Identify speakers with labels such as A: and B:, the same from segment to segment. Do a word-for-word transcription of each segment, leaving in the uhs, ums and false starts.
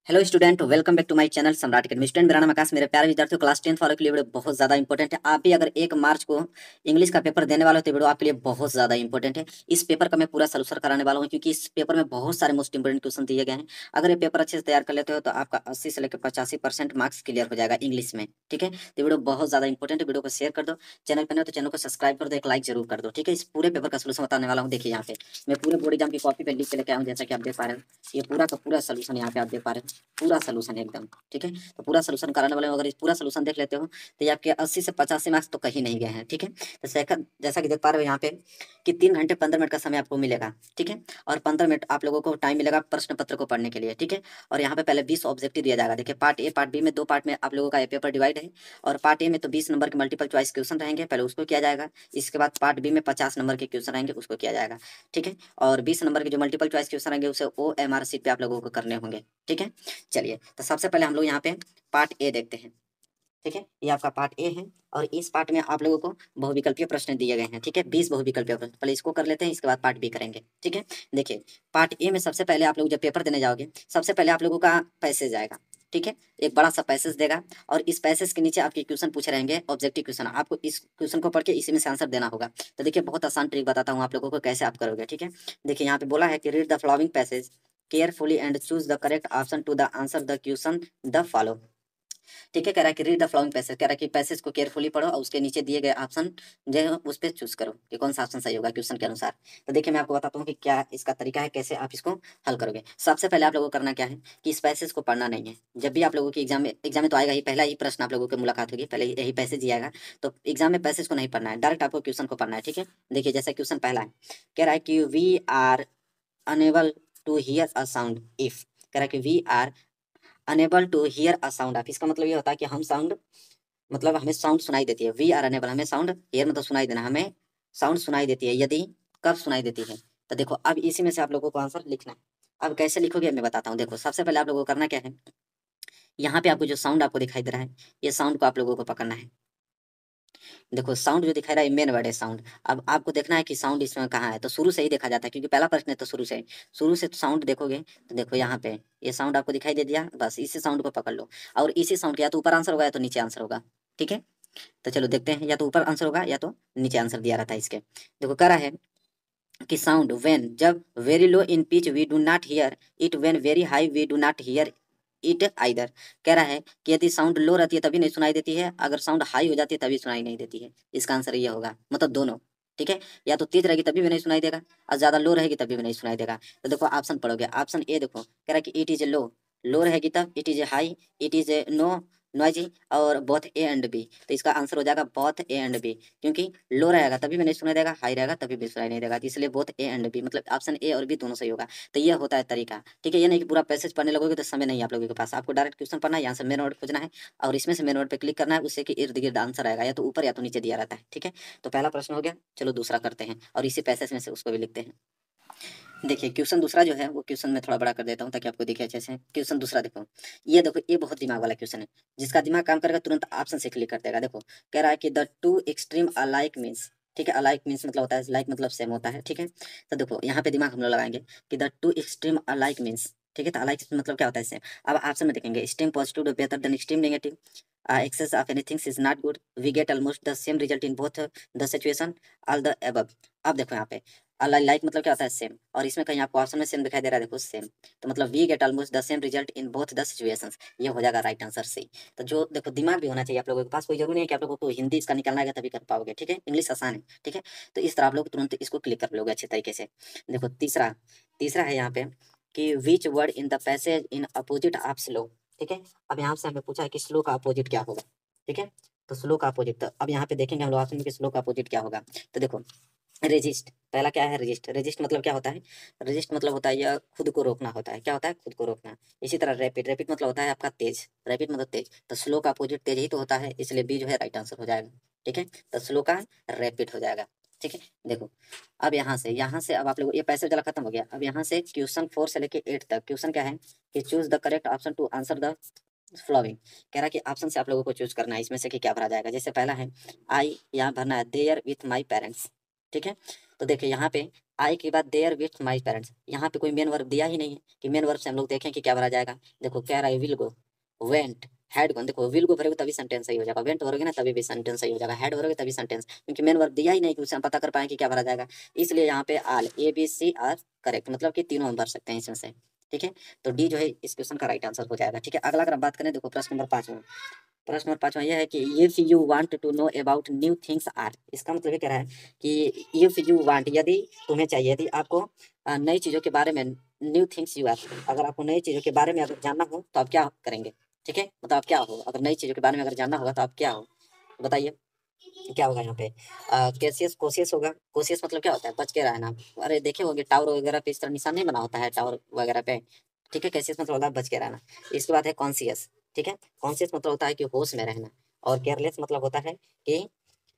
A: Hello student, welcome back to my channel Samrat academy. Student, मेरा नाम आकाश। मेरे प्यारे विद्यार्थियों, क्लास टेंथ वालों के लिए वीडियो बहुत ज्यादा इंपॉर्टेंट है। आप भी अगर एक मार्च को इंग्लिश का पेपर देने वाले हो तो वीडियो आपके लिए बहुत ज्यादा इंपॉर्टेंट है। इस पेपर का मैं पूरा सलूशन कराने वाला हूँ, क्योंकि इस पेपर में बहुत सारे मोस्ट इंपोर्टेंट क्वेश्चन दिए गए हैं। अगर ये पेपर अच्छे से तैयार कर लेते हो तो आपका अस्सी से लेकर पचासी परसेंट मार्क्स क्लियर हो जाएगा इंग्लिश में। ठीक है, तो वीडियो बहुत ज्यादा इंपॉर्टेंट है। वीडियो को शेयर कर दो, चैनल पर नहीं हो तो चैनल को सब्सक्राइब कर दो, एक लाइक जरूर कर दो। ठीक है, इस पूरे पेपर का सोल्यूशन बताने वाला हूँ। देखिए यहाँ पे मैं पूरे बोर्ड एग्जाम की कॉपी पे लिख के लेके आया हूँ, जैसा कि आप देख पा रहे हो। ये पूरा का पूरा सोल्यूशन यहाँ पे आप देख पा रहे हो, पूरा सोल्यूशन एकदम। ठीक है, तो पूरा सोल्यूशन कराने वाले हो, अगर इस पूरा सोल्यूशन देख लेते हो तो ये आपके अस्सी से पचासी मार्क्स तो कहीं नहीं गए हैं। ठीक है, तो सेकंड जैसा कि देख पा रहे हो यहाँ पे कि तीन घंटे पंद्रह मिनट का समय आपको मिलेगा। ठीक है, और पंद्रह मिनट आप लोगों को टाइम मिलेगा प्रश्न पत्र को पढ़ने के लिए। ठीक है, और यहाँ पे पहले बीस ऑब्जेक्टिव दिया जाएगा। देखिए, पार्ट ए पार्ट बी में दो पार्ट में आप लोगों का ये पेपर डिवाइड है। और पार्ट ए में तो बीस नंबर के मल्टीपल चॉइस क्वेश्चन रहेंगे, पहले उसको किया जाएगा। इसके बाद पार्ट बी में पचास नंबर के क्वेश्चन रहेंगे, उसको किया जाएगा। ठीक है, और बीस नंबर के जो मल्टीपल चॉइस क्वेश्चन रहेंगे उसे ओ एम आर सीट पे आप लोगों को करने होंगे। ठीक है, चलिए तो सबसे पहले हम लोग यहाँ पे पार्ट ए देखते हैं। ठीक है, ये आपका पार्ट ए है और इस पार्ट में आप लोगों को बहुविकल्पीय प्रश्न दिए गए हैं। ठीक है, बीस बहुविकल्पीय प्रश्न, पहले इसको कर लेते हैं, इसके बाद पार्ट बी करेंगे। ठीक है, देखिए पार्ट ए में सबसे पहले आप लोग जब पेपर देने जाओगे, सबसे पहले आप लोगों का पैसेज आएगा। ठीक है, एक बड़ा सा पैसेज देगा और इस पैसेज के नीचे आपके क्वेश्चन पूछे रहेंगे, ऑब्जेक्टिव क्वेश्चन। आपको इस क्वेश्चन को पढ़ के इसी में से आंसर देना होगा। तो देखिए, बहुत आसान ट्रिक बताता हूँ आप लोगों को कैसे आप करोगे। ठीक है, देखिए यहाँ पे बोला है कि read the following passage carefully and choose the correct option to the answer the question the follow. ठीक है, कह रहा है कि रीड द फ्लोइंग पैसेज, कह रहा है कि पैसेज को केयरफुली पढ़ो और उसके नीचे दिए गए ऑप्शन जो है उस पर चूज करो कि कौन सा ऑप्शन सही होगा क्वेश्चन के अनुसार। तो देखिए, मैं आपको बताता हूँ कि क्या इसका तरीका है, कैसे आप इसको हल करोगे। सबसे पहले आप लोगों को करना क्या है कि इस पैसेज को पढ़ना नहीं है। जब भी आप लोगों की एग्जाम में एग्जाम में तो आएगा ही, पहला ही प्रश्न आप लोगों की मुलाकात होगी, पहले यही पैसेज ही आएगा। तो एग्जाम में पैसेज को नहीं पढ़ना है, डायरेक्ट आपको क्वेश्चन को पढ़ना है। ठीक है, देखिए जैसे क्वेश्चन पहला है, कह रहा है कि we are unable to hear a sound if, कह रहा है कि we are unable to hear a sound of. इसका मतलब ये होता है कि हम साउंड, मतलब हमें साउंड सुनाई देती है। वी आर अनेबल, हमें साउंड, हियर मतलब सुनाई देना, हमें साउंड सुनाई देती है। यदि, कब सुनाई देती है। तो देखो अब इसी में से आप लोगों को आंसर लिखना है। अब कैसे लिखोगे मैं बताता हूँ। देखो सबसे पहले आप लोगों को करना क्या है, यहाँ पे आपको जो साउंड आपको दिखाई दे रहा है, ये साउंड को आप लोगों को पकड़ना है। देखो साउंड जो दिखाई रहा है मेन वर्ड है साउंड। अब आपको देखना है कि साउंड इसमें कहाँ है, तो शुरू से ही देखा जाता है क्योंकि पहला प्रश्न है, तो शुरू से शुरू से साउंड देखोगे तो देखो यहाँ पे ये साउंड आपको दिखाई दे दिया, बस इसी साउंड को पकड़ लो। और इसी साउंड के या तो ऊपर आंसर होगा या तो नीचे आंसर होगा। ठीक है, तो चलो देखते हैं, या तो ऊपर आंसर होगा या तो नीचे आंसर दिया रहता है इसके। देखो कह रहा है कि साउंड व्हेन, जब very low in pitch we do not hear it, when very high we do not hear it either. कह रहा है कि यदि साउंड लो रहती है तभी नहीं सुनाई देती है, अगर साउंड हाई हो जाती है तभी सुनाई नहीं देती है। इसका आंसर ये होगा, मतलब दोनों। ठीक है, या तो तेज रहेगी तभी भी नहीं सुनाई देगा और ज्यादा लो रहेगी तभी भी नहीं सुनाई देगा। तो देखो ऑप्शन पढ़ोगे, ऑप्शन ए देखो कह रहा है कि इट इज लो, लो रहेगी तब, it is high, it is no noisy, और बोथ ए एंड बी। तो इसका आंसर हो जाएगा बोथ ए एंड बी, क्योंकि लो रहेगा तभी भी नहीं सुनाई देगा, हाई रहेगा तभी भी सुनाई नहीं देगा, तो इसलिए बोथ ए एंड बी, मतलब ऑप्शन ए और बी दोनों सही होगा। तो ये होता है तरीका। ठीक है, ये नहीं कि पूरा पैसेज पढ़ने लगोगे तो समय नहीं है आप लोगों के पास, आपको डायरेक्ट क्वेश्चन पढ़ना है, यहाँ से मेन वर्ड खोजना है और इसमें से मेन वर्ड पे क्लिक करना है, उससे कि इर्द गिर्द आंसर आएगा, या तो ऊपर या तो नीचे दिया रहता है। ठीक है, तो पहला प्रश्न हो गया, चलो दूसरा करते हैं और इसी पैसेज में से उसको भी लिखते हैं। देखिए क्वेश्चन दूसरा जो है वो क्वेश्चन मैं थोड़ा बड़ा कर देता हूँ ताकि आपको दिखे अच्छे से। क्वेश्चन दूसरा देखो, ये देखो ये बहुत दिमाग वाला क्वेश्चन है, जिसका दिमाग काम करेगा तुरंत ऑप्शन से क्लिक कर देगा। देखो कह रहा है कि the two extreme alike means, ठीक है, अलाइक मीन्स मतलब होता है, लाइक मतलब सेम होता है। ठीक है, तो देखो यहाँ पे दिमाग हम लोग लगाएंगे कि the two extreme alike means, ठीक है, तो अलाइक मतलब क्या होता है सेम। अब ऑप्शन में देखेंगे extreme positive better than extreme negative, excess of anything is not good, we get almost the same result in both the situation, all the above. अब देखो यहाँ पे लाइक मतलब क्या होता है सेम, और इसमें कहीं आपको ऑप्शन में सेम दिखाई दे रहा है, देखो सेम, तो मतलब we get almost the same result in both the situations, ये हो जाएगा राइट आंसर सी। तो जो देखो दिमाग भी होना चाहिए आप लोगों के पास, कोई जरूरी नहीं है कि आप लोगों को हिंदी इसका निकालना है तभी कर पाओगे। ठीक है, इंग्लिश आसान है। ठीक है, तो इस तरह आप लोग तुरंत इसको क्लिक कर लोगे अच्छे तरीके से। देखो तीसरा, तीसरा है यहाँ पे कि which word in the passage in opposite of slow. ठीक है, अब यहाँ से हमें पूछा है कि स्लो का अपोजिट क्या होगा। ठीक है, तो स्लो का अपोजिट, तो अब यहाँ पे देखेंगे हम लोग ऑप्शन में कि स्लो का अपोजिट क्या होगा। तो देखो रेजिस्ट, पहला क्या है रेजिस्ट, रेजिस्ट मतलब क्या होता है, रेजिस्ट मतलब होता है यह खुद को रोकना होता है, क्या होता है खुद को रोकना। इसी तरह रैपिड, रैपिड मतलब होता है आपका तेज, रैपिड मतलब तेज, तो स्लो का अपोजिट तेज ही तो होता है, इसलिए बी जो है राइट आंसर हो जाएगा। ठीक है, तो स्लो का रैपिड हो जाएगा। ठीक है, देखो अब यहाँ से यहाँ से अब आप लोग ये पैसे जला खत्म हो गया। अब यहाँ से क्वेश्चन फोर से लेके एट तक क्वेश्चन क्या है कि choose the correct option to answer the following. कह रहा है कि ऑप्शन से आप लोगों को चूज करना है इसमें से कि क्या भरा जाएगा। जैसे पहला है आई, यहाँ भरना है देयर विथ माई पेरेंट्स। ठीक है, तो देखिए यहाँ पे आई के बाद देयर विथ माई पेरेंट्स, यहाँ पे कोई मेन वर्ब दिया ही नहीं है कि मेन वर्ब से हम लोग देखें कि क्या भरा जाएगा। देखो कह रहा है will go, went, had gone. देखो विल को भरोगे तभी सेंटेंस सही हो जाएगा, वेंट भरोगे ना तभी भी सेंटेंस सही हो जाएगा, हैड भरोगे तभी सेंटेंस, क्योंकि मेन वर्ब दिया ही नहीं कि उससे हम पता कर पाए कि क्या भरा जाएगा। इसलिए यहाँ पे all A B C are correct, मतलब कि तीनों हम भर सकते हैं इसमें से। ठीक है, तो डी जो है इस क्वेश्चन का राइट आंसर हो जाएगा। ठीक है, अगला अगर हम बात करें, देखो प्रश्न नंबर पाँचवा, प्रश्न नंबर पाँचवा यह है कि if you want to know about new things are, इसका मतलब ये कह रहा है कि इफ यू वांट, यदि तुम्हें चाहिए, यदि आपको अ, नई चीजों के बारे में, न्यू थिंग्स यू आर, अगर आपको नई चीजों के बारे में अगर जानना हो तो आप क्या करेंगे। ठीक है, मतलब आप क्या हो, अगर नई चीजों के बारे में अगर जानना होगा तो आप क्या हो, बताइए क्या होगा यहाँ पे। केसियस कोशियस होगा, कोशियस मतलब क्या होता है, बच के रहना। अरे देखे होंगे टावर वगैरह पे इस तरह निशान नहीं बना होता है टावर वगैरह पे। ठीक है, कैसियस मतलब होता है बच के रहना। इसके बाद है कॉन्सियस। ठीक है, कॉन्सियस मतलब होता है कि होश में रहना, और केयरलेस मतलब होता है कि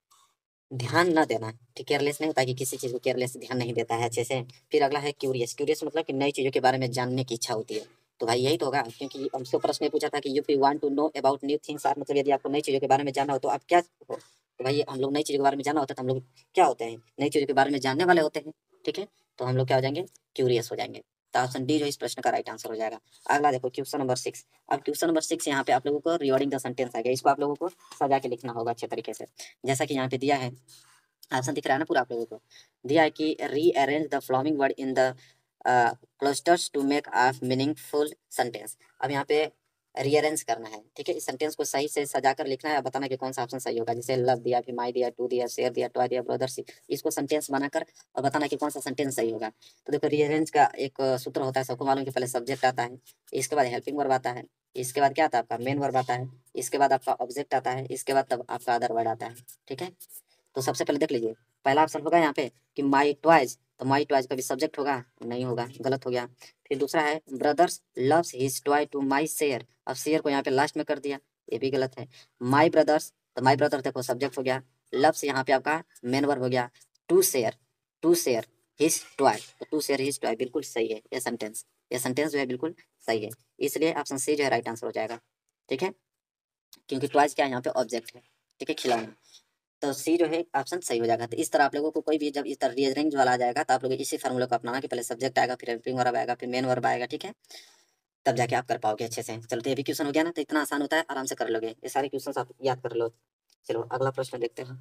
A: ध्यान न देना। ठीक, केयरलेस नहीं होता कि किसी चीज को केयरलेस ध्यान नहीं देता है अच्छे से। फिर अगला है क्यूरियस, क्यूरियस मतलब कि नई चीजों के बारे में जानने की इच्छा होती है। तो भाई यही तो होगा, क्योंकि हमसे प्रश्न ये पूछा था कि if you want to know about new things are, मतलब यदि आपको नई चीजों के बारे में जानना हो तो आप क्या हो। तो भाई हम लोग नई चीजों के बारे में जानना होता है तो हम लोग क्या होते हैं, नई चीजों के बारे में जानने वाले होते हैं। ठीक है, तो हम लोग क्या हो जाएंगे, क्यूरियस हो जाएंगे। तो ऑप्शन डी जो इस प्रश्न का राइट आंसर हो जाएगा। अगला देखो क्वेश्चन नंबर सिक्स। अब क्वेश्चन नंबर सिक्स यहाँ पे आप लोगों को रिगार्डिंग द सेंटेंस आ गया, इसको आप लोगों को सजा के लिखना होगा अच्छे तरीके से। जैसा कि यहाँ पे दिया है, ऑप्शन दिख रहा है ना पूरा आप लोगों को, दिया है कि rearrange the following word in the clusters to make a meaningful sentence. अब यहाँ पे रीअरेंज करना है। ठीक है, इस सेंटेंस को सही से सजाकर लिखना है, बताना कि कौन सा ऑप्शन सही होगा। जैसे लव दिया, फिर माई दिया, टू दिया, शेयर दिया, टॉय दिया, ब्रदर, इसको सेंटेंस बनाकर और बताना कि कौन सा सेंटेंस सही होगा। तो देखो रीअरेंज का एक अ, सूत्र होता है, सबको मालूम कि पहले सब्जेक्ट आता है, इसके बाद हेल्पिंग वर्ब आता है, इसके बाद क्या आता है आपका मेन वर्ब आता है, इसके बाद आपका ऑब्जेक्ट आता है, इसके बाद तब आपका अदर वर्ड आता है। ठीक है, तो सबसे पहले देख लीजिए, पहला ऑप्शन होगा यहाँ पे कि माई ट्वाइज, तो माई ट्वाइज कभी सब्जेक्ट होगा, नहीं होगा, गलत हो गया। फिर दूसरा है brothers loves his toy to my share, अब शेयर को यहाँ पे लास्ट में कर दिया, ये भी गलत है। माई ब्रदर्स, तो माई ब्रदर देखो सब्जेक्ट हो गया, लव्स यहाँ पे आपका मेन वर्ब हो गया, to share, to share his toy, तो टू शेयर हिज टॉय बिल्कुल सही है ये सेंटेंस, ये सेंटेंस जो है बिल्कुल सही है, इसलिए ऑप्शन सी जो है राइट आंसर हो जाएगा। ठीक है, क्योंकि ट्वाइस क्या है यहाँ पे ऑब्जेक्ट है। ठीक है, खिलौना, तो सी जो है ऑप्शन सही हो जाएगा। तो इस तरह आप लोगों को कोई भी जब इस तरह रीअरेंज वाला आ जाएगा तो आप लोग इसी फार्मूले को अपनाना कि पहले सब्जेक्ट आएगा, फिर हेल्पिंग वर्ब आएगा, फिर मेन वर्ब आएगा। ठीक है, तब जाके आप कर पाओगे अच्छे से। चलो, तो ये भी क्वेश्चन हो गया ना, तो इतना आसान होता है, आराम से कर लोगे ये सारे क्वेश्चन, आप याद कर लो। चलो अगला प्रश्न देखते हैं।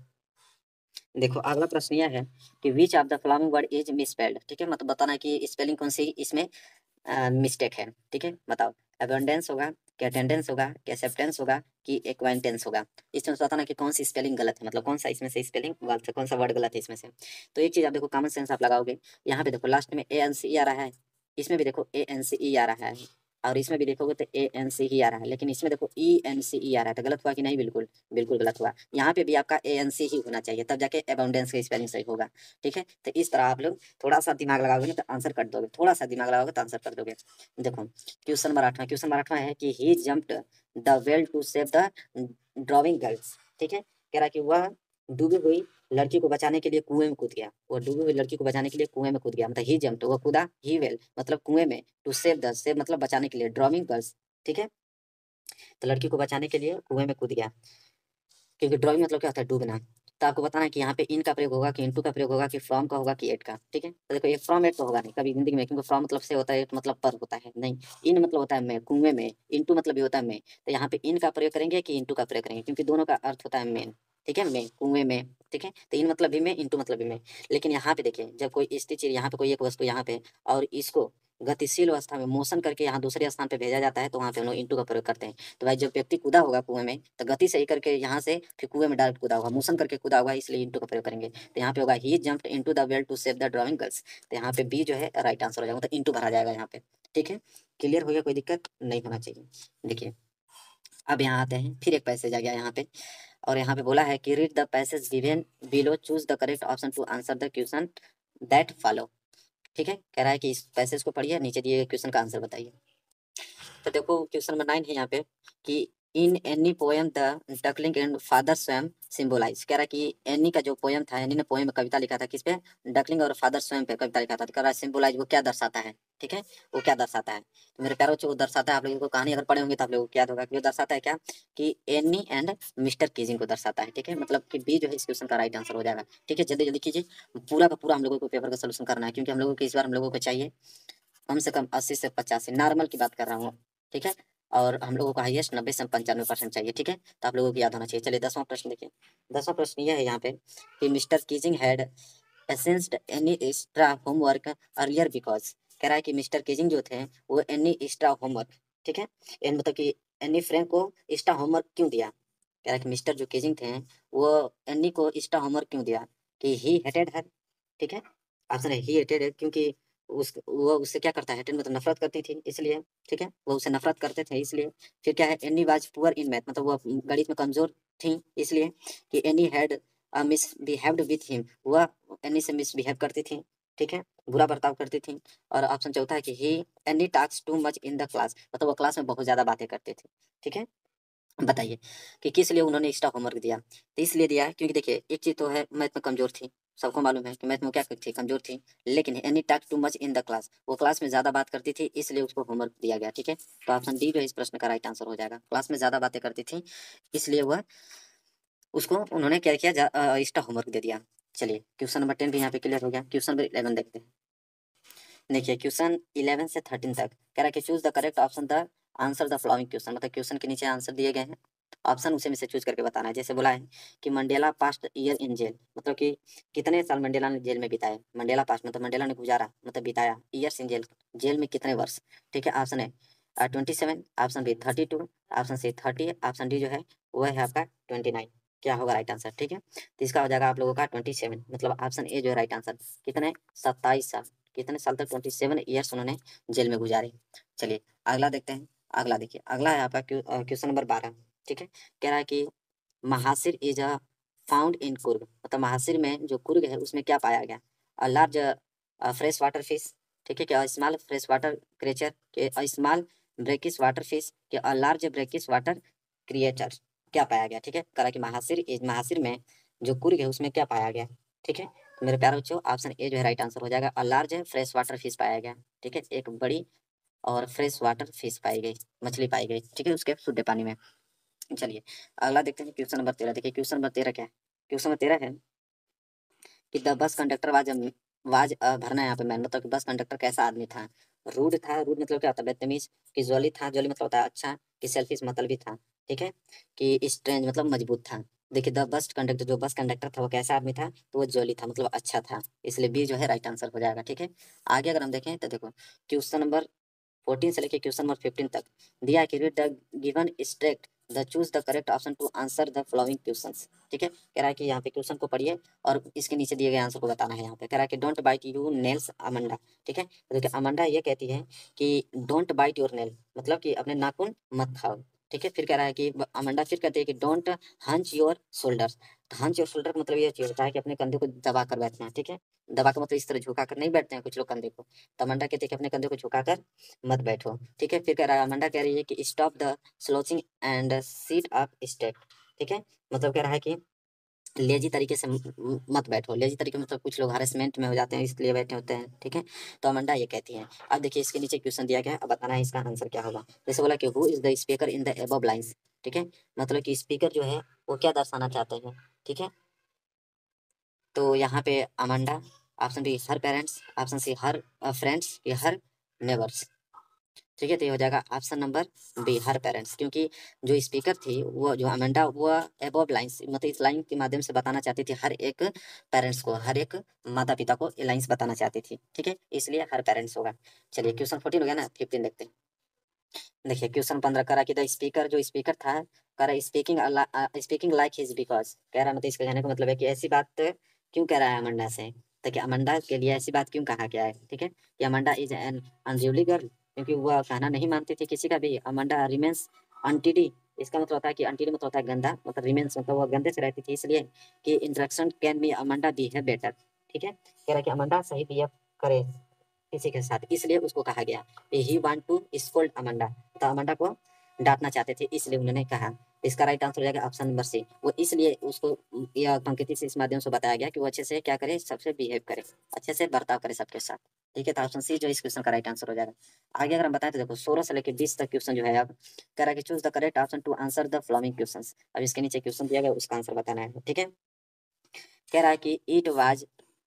A: देखो अगला प्रश्न यह है कि which of the following word is misspelled. ठीक है, मतलब बताना कि स्पेलिंग कौन सी इसमें मिस्टेक है। ठीक है, बताओ, अबंडेंस होगा, कि अटेंडेंस होगा, कि एक्सेप्टेंस होगा, कि एक्वाइंटेंस होगा। इसमें से बताना कि कौन सी स्पेलिंग गलत है, मतलब कौन सा इसमें से स्पेलिंग गलत है, कौन सा वर्ड गलत है इसमें से। तो एक चीज आप देखो, कॉमन सेंस आप लगाओगे, यहाँ पे देखो लास्ट में ए एन सी ई आ रहा है, इसमें भी देखो ए एन सी ई आ रहा है, और इसमें भी देखोगे तो ए एन सी ही आ रहा है, लेकिन इसमें देखो ई एन सी ई आ रहा है, तो गलत हुआ कि नहीं, बिल्कुल बिल्कुल गलत हुआ। यहाँ पे भी आपका ए एन सी ही होना चाहिए, तब जाके अबाउंडेंस का स्पेलिंग सही होगा। ठीक है, तो इस तरह आप लोग थोड़ा सा दिमाग लगाओगे ना तो आंसर कर दोगे, थोड़ा सा दिमाग लगाओगे तो आंसर कर दोगे। देखो क्वेश्चन नंबर आठवां, क्वेश्चन नंबर आठवां है कि he jumped the well to save the drowning girls. ठीक है, कह रहा है कि वह डूबी हुई लड़की को बचाने के लिए कुएं में कूद गया, वो डूबी हुई लड़की को बचाने के लिए कुएं में कूद गया, मतलब ही जंप्ड, वो कूदा, ही वेल मतलब कुएं में, टू सेव द, सेव मतलब बचाने के लिए, ड्रॉइंग गर्ल्स। ठीक है, तो लड़की को बचाने के लिए कुएं में कूद गया, क्योंकि ड्राइंग मतलब क्या होता है, डूबना। तो आपको बताना है कि यहाँ पे इन का प्रयोग होगा, कि इनटू का प्रयोग होगा, कि फ्रॉम का होगा, कि एट का। ठीक है, तो देखो ये फ्रॉम एट तो होगा नहीं कभी जिंदगी में, क्योंकि फ्रॉम मतलब से होता है, एट मतलब पर होता है नहीं। इन मतलब होता है मैं, कुएं में, इनटू मतलब भी होता है मैं, तो यहाँ पे इन का प्रयोग करेंगे कि इनटू का प्रयोग करेंगे, क्योंकि दोनों का अर्थ होता है मेन। ठीक है, मैं कुएं में। ठीक है, तो इन मतलब भी मैं, इनटू मतलब भी मैं। लेकिन यहाँ पे देखिए, जब कोई स्थिर चीज, यहाँ पे कोई एक वस्तु यहाँ पे, और इसको गतिशील अवस्था में मोशन करके यहाँ दूसरे स्थान पे भेजा जाता है, तो वहाँ पे हम लोग इंटू का प्रयोग करते हैं। तो भाई जब व्यक्ति कूदा होगा कुएं में, तो गति सही करके यहाँ से फिर कुएं में डायरेक्ट कूदा होगा, मोशन करके कूदा होगा, इसलिए इंटू का प्रयोग करेंगे। तो यहाँ पे होगा he jumped into the well to save the drowning girls, तो यहाँ पे बी जो है राइट आंसर हो जाएगा, मतलब इंटू भरा जाएगा यहाँ पे। ठीक है, क्लियर हो गया, कोई दिक्कत नहीं होना चाहिए। देखिए अब यहाँ आते हैं, फिर एक पैसेज आ गया यहाँ पे, और यहाँ पे बोला है कि read the passage given below, choose the correct option to answer the question that follow. ठीक है, कह रहा है कि इस पैसेज को पढ़िए, नीचे दिए क्वेश्चन का आंसर बताइए। तो देखो क्वेश्चन नंबर नाइन है यहाँ पे कि in any poem the duckling and father swan symbolize, कह रहा है कि एनी का जो पोएम था, एनी ने पोएम में कविता लिखा था किस पे, डकलिंग और फादर स्वयं पे कविता लिखा था, तो कह रहा है सिंबोलाइज वो क्या दर्शाता है। ठीक है, वो क्या दर्शाता है? तो मेरे प्यारे बच्चों, वो दर्शाता है, आप लोगों को कहानी अगर पढ़े होंगे तो आप लोगों को याद होगा कि वो दर्शाता है क्या, कि एनी एंड मिस्टर कीजिंग को दर्शाता है। ठीक है, मतलब कि बी जो है इस क्वेश्चन का राइट आंसर हो जाएगा। ठीक है, जल्दी जल्दी कीजिए, पूरा का पूरा हम लोगों को पेपर का सोल्यूशन करना है, क्योंकि हम लोगों को इस बार हम लोगों को चाहिए कम से कम अस्सी से पचासी, नॉर्मल की बात कर रहा हूँ। ठीक है, और हम लोगों को हाईएस्ट नब्बे से पंचानवे परसेंट चाहिए। ठीक है, तो आप लोगों को याद होना चाहिए। चलिए दसवां प्रश्न देखिए। दसवां प्रश्न यह है यहाँ पे कि Mister Keesing had assigned Anne extra homework earlier because, कह रहा है कि मिस्टर कीजिंग जो थे वो एनी एक्स्ट्रा होमवर्क, ठीक है, एन मतलब कि एनी फ्रेंक को एक्स्ट्रा होमवर्क क्यों दिया? कह रहा है कि मिस्टर जो कीजिंग थे वो एनी को एक्स्ट्रा होमवर्क क्यों दिया? कि ही हेटेड हर, ठीक है, ऑप्शन है ही हेटेड है, क्योंकि उस वो उससे क्या करता है, हेटेड मतलब नफरत करती थी इसलिए। ठीक है, वो उससे नफरत करते थे इसलिए। फिर क्या है, Anne was poor in math, मतलब वो गणित में कमजोर थी इसलिए। कि Anne had misbehaved with him, वह एनी से मिसबिहेव करती थी। ठीक है, बुरा बर्ताव करती थी। और ऑप्शन चौथा है कि he Anne talks too much in the class, मतलब वो क्लास में बहुत ज्यादा बातें करते थे। ठीक है, बताइए कि किस लिए उन्होंने एक्स्ट्रा होमवर्क दिया? तो इसलिए दिया क्योंकि देखिए एक चीज तो है, मैथ में कमजोर थी, सबको मालूम है कि मैथ में क्या थी, कमजोर थी। लेकिन Anne talk too much in the class, वो क्लास में ज्यादा बात करती थी इसलिए उसको होमवर्क दिया गया। ठीक है, तो ऑप्शन डी जो है इस प्रश्न का राइट आंसर हो जाएगा। क्लास में ज्यादा बातें करती थी इसलिए वह उसको उन्होंने क्या किया, एक्स्ट्रा होमवर्क दे दिया। चलिए क्वेश्चन नंबर टेन भी यहाँ पे क्लियर हो गया। क्वेश्चन नंबर इलेवन देखते हैं। देखिए क्वेश्चन इलेवन से थर्टीन तक कह रहा है कि choose the correct option the answer the following question, मतलब क्वेश्चन के नीचे आंसर दिए गए हैं, ऑप्शन उसे में से चूज करके बताना है। जैसे बोला है कि Mandela passed year in jail, मतलब कि कितने साल मंडेला ने जेल में बिताए। मंडेला पास्ट मतलब मंडेला ने गुजारा, मतलब बिताया, ईयर्स इन जेल, जेल में कितने वर्ष। ठीक है, ऑप्शन है twenty seven, option B thirty two, option C thirty, option D जो है वह है आपका ट्वेंटी नाइन। क्या होगा राइट आंसर? ठीक है, तो इसका हो जाएगा आप लोगों का ट्वेंटी सेवन, मतलब ऑप्शन ए जो है राइट आंसर। कितने, सत्ताईस साल, कितने साल तक, ट्वेंटी सेवन ईयर्स उन्होंने जेल में गुजारे। चलिए अगला देखते हैं। अगला देखिए, अगला है आपका क्वेश्चन नंबर बारह। ठीक है, कह रहा है कि mahseer is a found in Coorg, मतलब महासिर में जो कुर्ग है उसमें क्या पाया गया? A large fresh water fish, ठीक है, क्या स्मॉल फ्रेश वाटर क्रिएचर, के स्मॉल ब्रेकिश वाटर फिश, के a large brackish water creature, क्या पाया गया? ठीक है, कह रहा है कि महासिर इज, महासिर में जो कुर्ग है उसमें क्या पाया गया? ठीक है, तो मेरे प्यारे बच्चों ऑप्शन ए जो है राइट आंसर हो जाएगा। A large fresh water fish पाया गया। ठीक है, एक बड़ी और फ्रेश वाटर फिश पाई गई, मछली पाई गई। ठीक है, उसके शुद्ध पानी में। चलिए अगला देखते हैं क्वेश्चन नंबर तेरह। देखिए क्वेश्चन नंबर तेरह क्या है? क्वेश्चन नंबर तेरह है कि the bus conductor was was भरना है यहाँ पे मैन, मतलब कि बस कंडक्टर कैसा आदमी था? रूड था, रूड मतलब क्या होता है, बदतमीज। कि जॉली था, जॉली मतलब होता है अच्छा। कि सेल्फिश मतलब भी था। ठीक है, कि स्ट्रेंज मतलब मजबूत था। देखिए द बस कंडक्टर, जो बस कंडक्टर था वो कैसा आदमी था? तो वो जॉली था, मतलब अच्छा था, इसलिए बी जो है राइट आंसर हो जाएगा। ठीक है, आगे अगर हम देखें तो देखो क्वेश्चन नंबर फोर्टीन से लेके क्वेश्चन नंबर फिफ्टीन तक दिया है कि read the given extract the choose the correct option to answer the following questions. ठीक है, कह रहा है कि यहाँ पे क्वेश्चन को पढ़िए और इसके नीचे दिए गए आंसर को बताना है। यहाँ पे कह रहा है कि don't bite you nails Amanda. ठीक है, तो देखिए अमंडा ये कहती है कि डोंट बाइट योर नेल, मतलब कि अपने नाखून मत खाओ। ठीक है, फिर कह रहा है कि अमंडा फिर कहती है कि don't hunch your shoulders. Hunch your shoulder मतलब ये होता है कि अपने कंधे को दबा कर बैठना है। ठीक है, दबा कर मतलब इस तरह झुका कर नहीं बैठते हैं कुछ लोग कंधे को, तो अमंडा कहते हैं कि अपने कंधे को झुका कर मत बैठो। ठीक है, फिर कह रहा है अमंडा कह रही है कि stop the slouching and sit up step. ठीक है, मतलब कह रहा है कि लेजी तरीके से म- म- मत बैठो। लेजी तरीके मतलब कुछ लोग हरेसमेंट में हो जाते हैं इसलिए बैठे होते हैं। ठीक है, तो अमंडा ये कहती है। अब देखिए इसके नीचे क्वेश्चन दिया गया है, अब बताना है इसका आंसर क्या होगा। जैसे बोला कि who is the speaker in the above lines. ठीक है, मतलब कि स्पीकर जो है वो क्या दर्शाना चाहते हैं। ठीक है, तो यहाँ पे Amanda, option B her parents, option C her friends, या हर नेबर्स। ठीक है, तो ये हो जाएगा option number B her parents, क्योंकि जो स्पीकर थी वो जो अमेंडा वो अबव लाइंस मतलब इस लाइन के माध्यम से बताना चाहती थी हर एक पेरेंट्स को, हर एक माता पिता को ये लाइन्स बताना चाहती थी। ठीक है, इसलिए हर पेरेंट्स होगा। चलिए क्वेश्चन फोर्टीन हो गया ना, फिफ्टीन देखते हैं। देखिए क्वेश्चन पंद्रह करा कि द स्पीकर, जो स्पीकर था कह रहा speaking speaking like his because, कह रहा मतलब इसका कहने का मतलब है कि ऐसी बात क्यों कह रहा है अमंडा से, तो कि अमंडा के लिए ऐसी बात क्यों कहा गया है। ठीक है, कि Amanda is an unruly girl, क्योंकि वह कहना नहीं मानती थी किसी का भी। अमंडा रिमेन्स अनटिडी, इसका मतलब होता है कि अनटिडी मतलब होता है गंदा, मतलब रिमेन्स मतलब वह गंदे से रहती थी, इसलिए कि interaction can be Amanda behave better. ठीक है, कह रहा है कि अमंडा सही बिहेव करे किसी के साथ, इसलिए उसको कहा गया। He want to scold Amanda, तो अमंडा को डांटना चाहते थे इसलिए उन्होंने कहा। इसका राइट आंसर हो जाएगा ऑप्शन नंबर सी। वो इसलिए उसको यह पंक्ति से इस माध्यम से बताया गया कि वो अच्छे से क्या करे, सबसे बिहेव करे, अच्छे से बर्ताव करे सबके साथ। ठीक है, तो ऑप्शन सी जो इस क्वेश्चन का राइट आंसर हो जाएगा। आगे अगर हम बताएं तो देखो सोलह से लेकर बीस तक क्वेश्चन जो है अब कह रहा है कि choose the correct option to answer the following questions. अब इसके नीचे क्वेश्चन दिया गया उसका आंसर बताना है। ठीक है, कह रहा है कि it was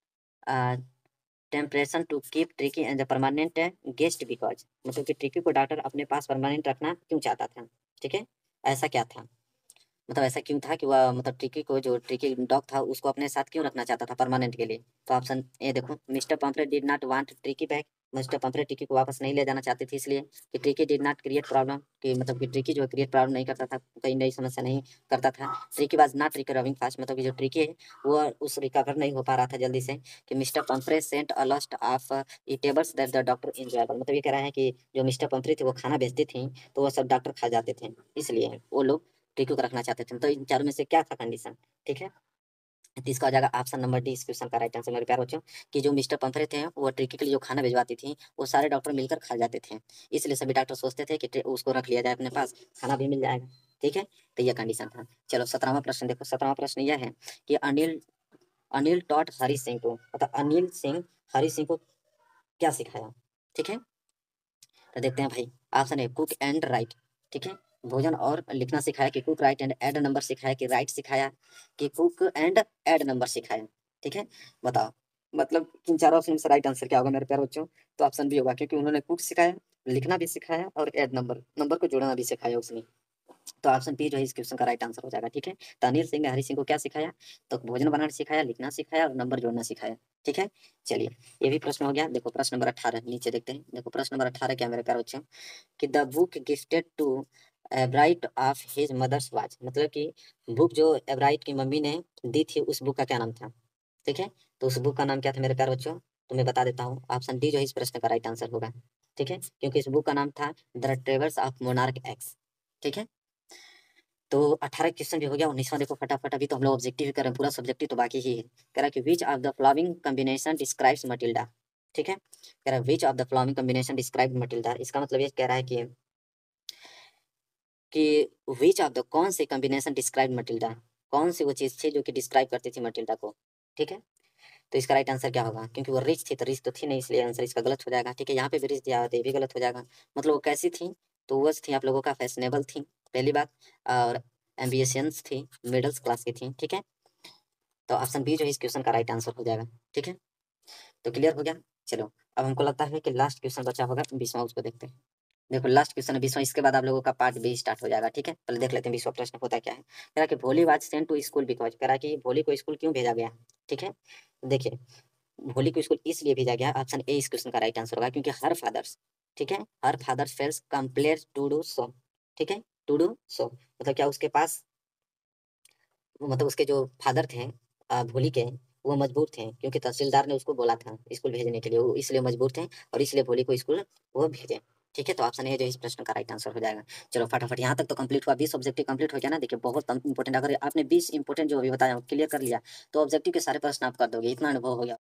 A: temperature to keep tricky and the permanent guest because, मतलब कि ट्रिकी को डॉक्टर अपने पास परमानेंट रखना क्यों चाहता था। ठीक है, ऐसा क्या था, मतलब ऐसा क्यों था कि वह मतलब ट्रिकी को जो ट्रिकी डॉग था उसको अपने साथ क्यों रखना चाहता था परमानेंट के लिए। तो ऑप्शन ए देखो, mister Pumphrey did not want Tricki back, mister Pumphrey Tricki को वापस नहीं ले जाना चाहते थे इसलिए। कि Tricki did not create problem, कि मतलब कि ट्रिकी जो है क्रिएट प्रॉब्लम नहीं करता था, कहीं नई समस्या नहीं करता था। Tricki was not recovering fast, मतलब कि जो ट्रिकी है वो उस रिकवर नहीं हो पा रहा था जल्दी से। कि मिस्टर पंपरे सेंट अ लॉस्ट of eatables that the doctor enjoyable, मतलब ये कह रहा है कि जो मिस्टर पंपरे थे वो खाना बेचती थी तो वो सब डॉक्टर खा जाते थे, इसलिए वो लोग ट्रिकी को रखना चाहते थे। तो इन चारों में से क्या था कंडीशन। ठीक है, तो इसका हो जाएगा ऑप्शन नंबर डी इस क्वेश्चन का राइट आंसर मेरे प्यारे बच्चों। कि जो मिस्टर पंपरे थे वो ट्रिकी के लिए जो खाना भिजवाती थी वो सारे डॉक्टर मिलकर खा जाते थे, इसलिए सभी डॉक्टर सोचते थे कि ट्रि- उसको रख लिया जाए अपने पास, खाना भी मिल जाएगा। ठीक है, तो ये कंडीशन था। चलो सत्रहवां प्रश्न देखो, सत्रहवां प्रश्न यह है कि अनिल अनिल टॉट हरी सिंह को, मतलब अनिल सिंह हरी सिंह को क्या सिखाया। ठीक है, तो देखते हैं भाई। ऑप्शन है कुक एंड राइट। ठीक है, भोजन और लिखना सिखाया, कि cook write and add number सिखाया, कि राइट सिखाया, कि कुक एंड ऐड नंबर सिखाया। ठीक है, बताओ मतलब इन चारों ऑप्शन से राइट आंसर क्या होगा मेरे प्यारे बच्चों। तो ऑप्शन बी होगा, क्योंकि उन्होंने कुक सिखाया, लिखना भी सिखाया और ऐड नंबर नंबर को जोड़ना भी सिखाया उसने। तो ऑप्शन बी जो है इस क्वेश्चन का राइट आंसर हो जाएगा। ठीक है, तो अनिल सिंह ने हरी सिंह को क्या सिखाया, तो भोजन बनाना सिखाया, लिखना सिखाया और नंबर जोड़ना सिखाया। ठीक है, चलिए ये भी प्रश्न हो गया। देखो प्रश्न नंबर अठारह नीचे देखते हैं। देखो प्रश्न नंबर अठारह क्या मेरे प्यारे बच्चों, कि the book gifted to Ebright of his mother's watch, मतलब कि बुक जो एब्राइट की मम्मी ने दी थी उस बुक का क्या नाम था। ठीक है, तो उस बुक का नाम क्या था मेरे प्यारे बच्चों, तो मैं बता देता हूँ। ऑप्शन डी जो है इस प्रश्न का राइट आंसर होगा। ठीक है, क्योंकि इस बुक का नाम था the travels of monarch X. ठीक है, तो अठारह क्वेश्चन भी हो गया। उन्नीसवां देखो फटाफट, अभी तो हम लोग ऑब्जेक्टिव ही कर रहे हैं, पूरा सब्जेक्टिव तो बाकी ही है। कह रहा है कि which of the following combination describes Matilda. ठीक है, कह रहा है which of the following combination describe Matilda, इसका मतलब ये कह रहा है कि कि विच ऑफ द कौन से कॉम्बिनेशन डिस्क्राइब मटिल्डा, कौन सी वो चीज थी जो कि डिस्क्राइब करती थी मटिल्डा को। ठीक है, तो इसका राइट आंसर क्या होगा, क्योंकि वो रिच थी तो रिच तो थी नहीं, इसलिए आंसर इसका गलत हो जाएगा। ठीक है, यहाँ पे भी रिच दिया हुआ था, ये भी गलत हो जाएगा। मतलब वो कैसी थी, तो वो थी आप लोगों का फैशनेबल थी पहली बात, और एम्बिशियंस थी, मिडल्स क्लास की थी। ठीक है, तो ऑप्शन बी जो है इस क्वेश्चन का राइट आंसर हो जाएगा। ठीक है, तो क्लियर हो गया। चलो अब हमको लगता है कि लास्ट क्वेश्चन बचा होगा बीसवां, उसको देखते हैं। देखो लास्ट क्वेश्चन है बीसवां, इसके बाद आप लोगों का पार्ट बी स्टार्ट हो जाएगा। ठीक है, पहले देख लेते हैं बीसवां प्रश्न होता क्या है। कह रहा है कि Bholi was sent to school because, कह रहा है कि भोली को स्कूल क्यों भेजा गया। ठीक है, देखिए भोली को स्कूल इसलिए भेजा गया, ऑप्शन ए इस क्वेश्चन का राइट आंसर होगा, क्योंकि हर फादर्स, ठीक है, her fathers fails compel her to do so. ठीक है, टू डू सो मतलब क्या, उसके पास मतलब उसके जो फादर थे अ, भोली के, वो मजबूर थे, क्योंकि तहसीलदार ने उसको बोला था स्कूल भेजने के लिए, वो इसलिए मजबूर थे और इसलिए भोली को स्कूल वो भेजे। ठीक है, तो ऑप्शन ए जो इस प्रश्न का राइट आंसर हो जाएगा। चलो फटाफट यहाँ तक तो कंप्लीट हुआ, बीस ऑब्जेक्टिव कंप्लीट हो गया ना। देखिए बहुत इंपॉर्टेंट, अगर आपने बीस इंपॉर्टेंट जो अभी बताया क्लियर कर लिया तो ऑब्जेक्टिव के सारे प्रश्न आप कर दोगे, इतना अनुभव हो गया।